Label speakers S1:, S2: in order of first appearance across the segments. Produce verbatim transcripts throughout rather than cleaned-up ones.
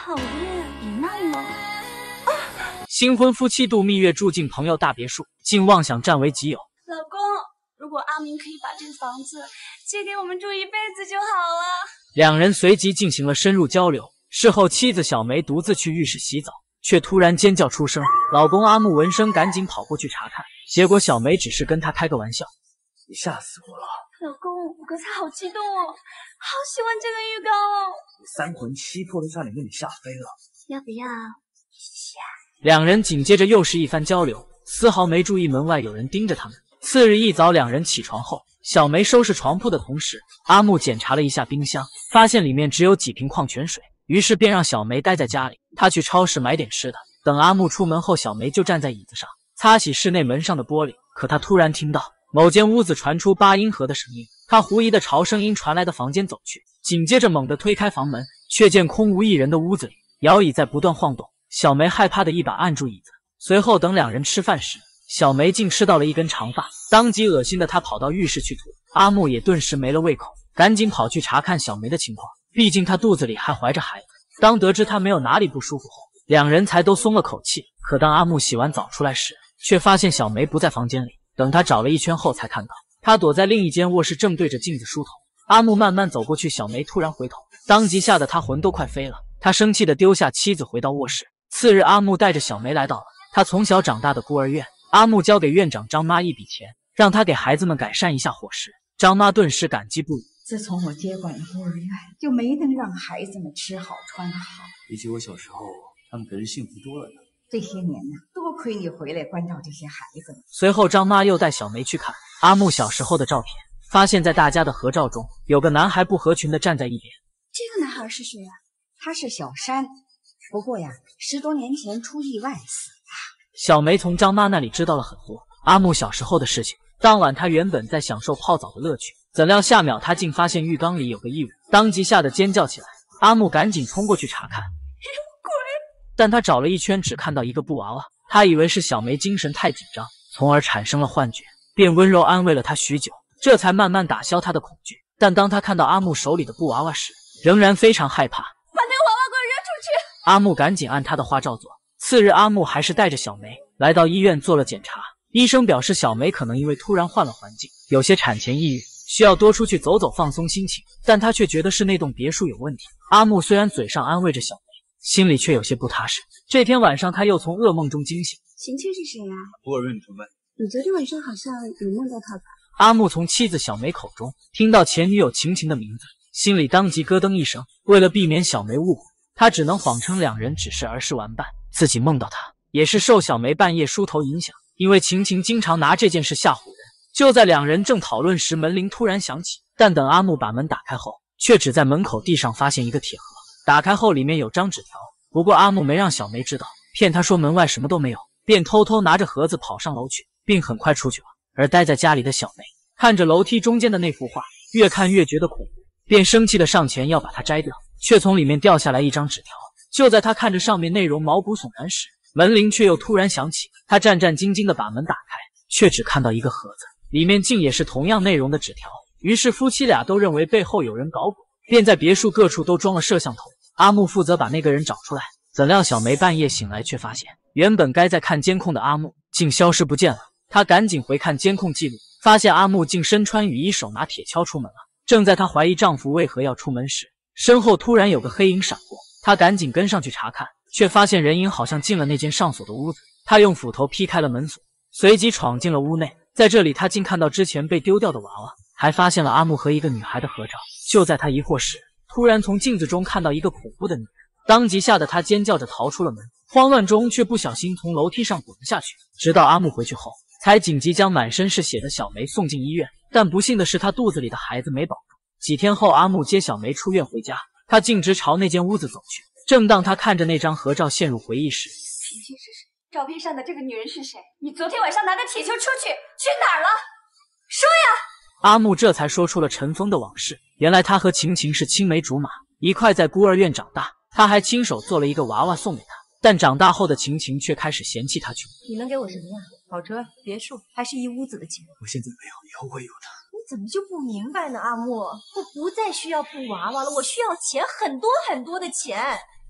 S1: 好恋，别闹了。啊、
S2: 新婚夫妻度蜜月住进朋友大别墅，竟妄想占为己有。
S1: 老公，如果阿明可以把这个房子借给我们住一辈子就好了。
S2: 两人随即进行了深入交流。事后，妻子小梅独自去浴室洗澡，却突然尖叫出声。老公阿木闻声赶紧跑过去查看，结果小梅只是跟他开个玩笑。
S3: 你吓死我了！
S1: 老公，我刚才好激动哦，好喜欢这个浴缸哦。
S3: 你三魂七魄都差点给你吓飞了。
S1: 要不要一下？
S2: 两人紧接着又是一番交流，丝毫没注意门外有人盯着他们。次日一早，两人起床后，小梅收拾床铺的同时，阿木检查了一下冰箱，发现里面只有几瓶矿泉水，于是便让小梅待在家里，他去超市买点吃的。等阿木出门后，小梅就站在椅子上擦洗室内门上的玻璃，可她突然听到某间屋子传出八音盒的声音，她狐疑的朝声音传来的房间走去，紧接着猛地推开房门，却见空无一人的屋子里，摇椅在不断晃动。小梅害怕的一把按住椅子，随后等两人吃饭时，小梅竟吃到了一根长发，当即恶心的她跑到浴室去吐。阿木也顿时没了胃口，赶紧跑去查看小梅的情况，毕竟她肚子里还怀着孩子。当得知她没有哪里不舒服后，两人才都松了口气。可当阿木洗完澡出来时，却发现小梅不在房间里。等他找了一圈后，才看到她躲在另一间卧室，正对着镜子梳头。阿木慢慢走过去，小梅突然回头，当即吓得他魂都快飞了。他生气的丢下妻子，回到卧室。次日，阿木带着小梅来到了他从小长大的孤儿院。阿木交给院长张妈一笔钱，让他给孩子们改善一下伙食。张妈顿时感激不已。
S4: 自从我接管了孤儿院，就没能让孩子们吃好穿好。
S3: 比起我小时候，他们可是幸福多了呢。
S4: 这些年呢，多亏你回来关照这些孩子们。
S2: 随后，张妈又带小梅去看阿木小时候的照片，发现在大家的合照中，有个男孩不合群的站在一边。
S1: 这个男孩是谁啊？
S4: 他是小山，不过呀，十多年前出意外死了。
S2: 小梅从张妈那里知道了很多阿木小时候的事情。当晚，她原本在享受泡澡的乐趣，怎料下秒她竟发现浴缸里有个异物，当即吓得尖叫起来。阿木赶紧冲过去查看，但他找了一圈，只看到一个布娃娃。他以为是小梅精神太紧张，从而产生了幻觉，便温柔安慰了她许久，这才慢慢打消她的恐惧。但当他看到阿木手里的布娃娃时，仍然非常害怕。
S1: 把那个娃娃给我扔出去！
S2: 阿木赶紧按他的话照做。次日，阿木还是带着小梅来到医院做了检查。医生表示，小梅可能因为突然换了环境，有些产前抑郁，需要多出去走走放松心情。但他却觉得是那栋别墅有问题。阿木虽然嘴上安慰着小梅，心里却有些不踏实。这天晚上，他又从噩梦中惊醒。
S1: 晴晴是谁呀、
S3: 孤儿院主任，
S1: 你昨天晚上好像有梦到他吧？
S2: 阿木从妻子小梅口中听到前女友晴晴的名字，心里当即咯噔一声。为了避免小梅误会，他只能谎称两人只是儿时玩伴，自己梦到他也是受小梅半夜梳头影响，因为晴晴经常拿这件事吓唬人。就在两人正讨论时，门铃突然响起，但等阿木把门打开后，却只在门口地上发现一个铁盒。打开后，里面有张纸条，不过阿木没让小梅知道，骗她说门外什么都没有，便偷偷拿着盒子跑上楼去，并很快出去了。而待在家里的小梅看着楼梯中间的那幅画，越看越觉得恐怖，便生气的上前要把它摘掉，却从里面掉下来一张纸条。就在她看着上面内容毛骨悚然时，门铃却又突然响起。她战战兢兢地把门打开，却只看到一个盒子，里面竟也是同样内容的纸条。于是夫妻俩都认为背后有人搞鬼，便在别墅各处都装了摄像头。阿木负责把那个人找出来。怎料小梅半夜醒来，却发现原本该在看监控的阿木竟消失不见了。她赶紧回看监控记录，发现阿木竟身穿雨衣，手拿铁锹出门了。正在她怀疑丈夫为何要出门时，身后突然有个黑影闪过，她赶紧跟上去查看，却发现人影好像进了那间上锁的屋子。她用斧头劈开了门锁，随即闯进了屋内。在这里，她竟看到之前被丢掉的娃娃，还发现了阿木和一个女孩的合照。就在她疑惑时，突然从镜子中看到一个恐怖的女人，当即吓得她尖叫着逃出了门，慌乱中却不小心从楼梯上滚了下去。直到阿木回去后，才紧急将满身是血的小梅送进医院。但不幸的是，她肚子里的孩子没保住。几天后，阿木接小梅出院回家，他径直朝那间屋子走去。正当他看着那张合照陷入回忆时，
S1: 晴晴是谁？照片上的这个女人是谁？你昨天晚上拿着铁锹出去去哪儿了？说呀！
S2: 阿木这才说出了尘封的往事。原来他和晴晴是青梅竹马，一块在孤儿院长大。他还亲手做了一个娃娃送给她，但长大后的晴晴却开始嫌弃他穷。
S5: 你能给我什么呀？跑车、别墅，还是一屋子的钱？
S3: 我现在没有，以后会有的。
S5: 你怎么就不明白呢，阿木？我不再需要布娃娃了，我需要钱，很多很多的钱。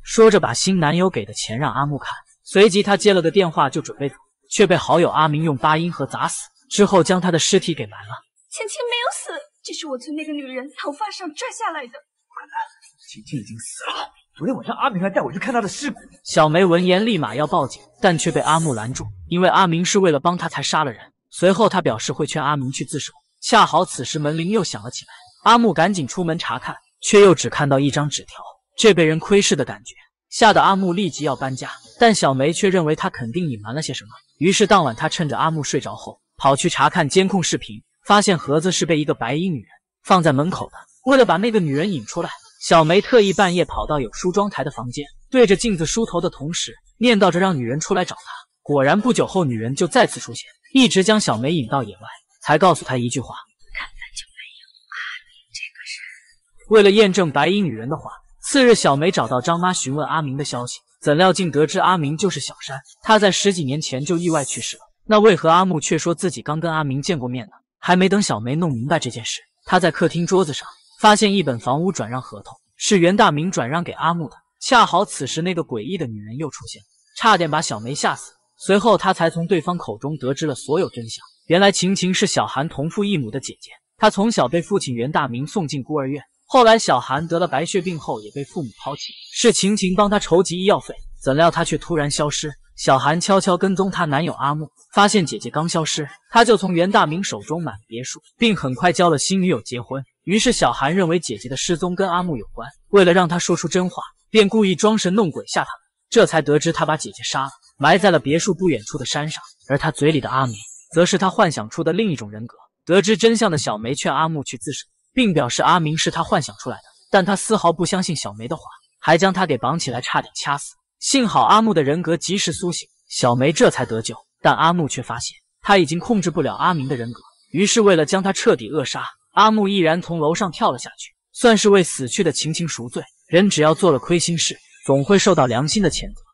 S2: 说着把新男友给的钱让阿木看。随即他接了个电话就准备走，却被好友阿明用八音盒砸死，之后将他的尸体给埋了。
S1: 晴晴没有死，这是我从那个女人头发上拽下来的。
S3: 不可能，晴晴已经死了。昨天晚上阿明还带我去看她的尸骨。
S2: 小梅闻言立马要报警，但却被阿木拦住，因为阿明是为了帮他才杀了人。随后他表示会劝阿明去自首。恰好此时门铃又响了起来，阿木赶紧出门查看，却又只看到一张纸条。这被人窥视的感觉吓得阿木立即要搬家，但小梅却认为他肯定隐瞒了些什么。于是当晚他趁着阿木睡着后跑去查看监控视频，发现盒子是被一个白衣女人放在门口的。为了把那个女人引出来，小梅特意半夜跑到有梳妆台的房间，对着镜子梳头的同时念叨着让女人出来找她。果然不久后女人就再次出现，一直将小梅引到野外，才告诉她一句话：
S4: 根本就没有阿明这个人。
S2: 为了验证白衣女人的话，次日小梅找到张妈询问阿明的消息，怎料竟得知阿明就是小山，他在十几年前就意外去世了。那为何阿木却说自己刚跟阿明见过面呢？还没等小梅弄明白这件事，她在客厅桌子上发现一本房屋转让合同，是袁大明转让给阿木的。恰好此时那个诡异的女人又出现，差点把小梅吓死。随后她才从对方口中得知了所有真相。原来晴晴是小韩同父异母的姐姐，她从小被父亲袁大明送进孤儿院，后来小韩得了白血病后也被父母抛弃，是晴晴帮她筹集医药费，怎料她却突然消失。小韩悄悄跟踪她男友阿木，发现姐姐刚消失，他就从袁大明手中买了别墅，并很快交了新女友结婚。于是小韩认为姐姐的失踪跟阿木有关，为了让她说出真话，便故意装神弄鬼吓他们，这才得知他把姐姐杀了，埋在了别墅不远处的山上。而他嘴里的阿明则是他幻想出的另一种人格。得知真相的小梅劝阿木去自首，并表示阿明是他幻想出来的，但他丝毫不相信小梅的话，还将他给绑起来差点掐死。幸好阿木的人格及时苏醒，小梅这才得救。但阿木却发现他已经控制不了阿明的人格，于是为了将他彻底扼杀，阿木毅然从楼上跳了下去，算是为死去的晴晴赎罪。人只要做了亏心事，总会受到良心的谴责。